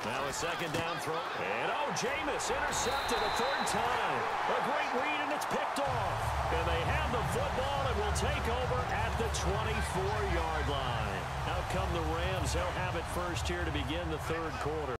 Now a second down throw. And, oh, Jameis intercepted a third time. A great read, and it's picked off. And they have the football and will take over at the 24-yard line. Out come the Rams. They'll have it first here to begin the third quarter.